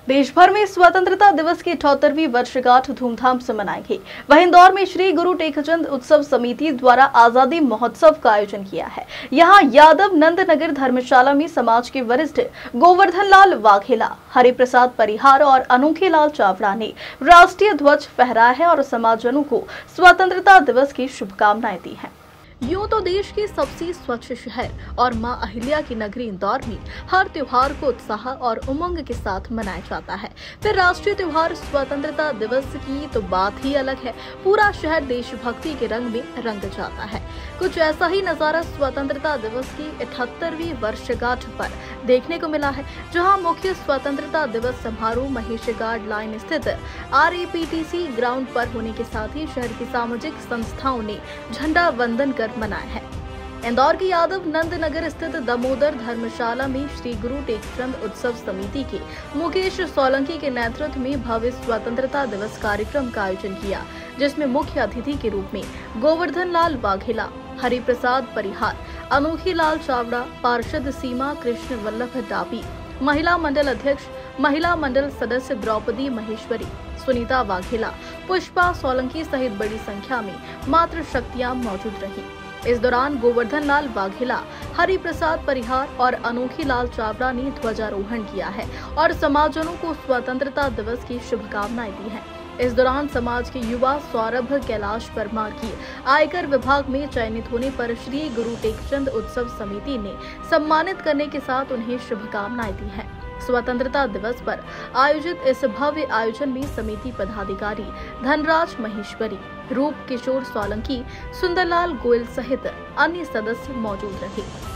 देश भर में स्वतंत्रता दिवस की 78वीं वर्षगांठ धूमधाम से मनाई गई। वहीं इंदौर में श्री गुरु टेकचंद उत्सव समिति द्वारा आजादी महोत्सव का आयोजन किया है। यहां यादव नंद नगर धर्मशाला में समाज के वरिष्ठ गोवर्धन लाल वाघेला, हरिप्रसाद परिहार और अनोखे लाल चावड़ा ने राष्ट्रीय ध्वज फहराया है और समाजजनों को स्वतंत्रता दिवस की शुभकामनाएं दी हैं। यूं तो देश के सबसे स्वच्छ शहर और मां अहिल्या की नगरी इंदौर में हर त्योहार को उत्साह और उमंग के साथ मनाया जाता है। फिर राष्ट्रीय त्योहार स्वतंत्रता दिवस की तो बात ही अलग है। पूरा शहर देशभक्ति के रंग में रंग जाता है। कुछ ऐसा ही नजारा स्वतंत्रता दिवस की 78वीं वर्षगांठ पर देखने को मिला है, जहां मुख्य स्वतंत्रता दिवस समारोह महेश गार्ड लाइन स्थित RAPTC ग्राउंड पर होने के साथ ही शहर की सामाजिक संस्थाओं ने झंडा वंदन कर मनाया है। इंदौर के यादव नंद नगर स्थित दामोदर धर्मशाला में श्री गुरु टेकचंद उत्सव समिति के मुकेश सोलंकी के नेतृत्व में भव्य स्वतंत्रता दिवस कार्यक्रम का आयोजन किया, जिसमें मुख्य अतिथि के रूप में गोवर्धन लाल वाघेला, हरिप्रसाद परिहार, अनोखे लाल चावड़ा, पार्षद सीमा कृष्ण वल्लभ डाबी, महिला मंडल अध्यक्ष, महिला मंडल सदस्य द्रौपदी महेश्वरी, सुनीता वाघेला, पुष्पा सोलंकी सहित बड़ी संख्या में मातृ शक्तियां मौजूद रही। इस दौरान गोवर्धन लाल वाघेला, हरिप्रसाद परिहार और अनोखे लाल चावड़ा ने ध्वजारोहण किया है और समाजजनों को स्वतंत्रता दिवस की शुभकामनाएं दी हैं। इस दौरान समाज के युवा सौरभ कैलाश परमार की आयकर विभाग में चयनित होने पर श्री गुरु टेकचंद उत्सव समिति ने सम्मानित करने के साथ उन्हें शुभकामनाएं दी हैं। स्वतंत्रता दिवस पर आयोजित इस भव्य आयोजन में समिति पदाधिकारी धनराज महेश्वरी, रूप किशोर सोलंकी, सुंदरलाल गोयल सहित अन्य सदस्य मौजूद रहे।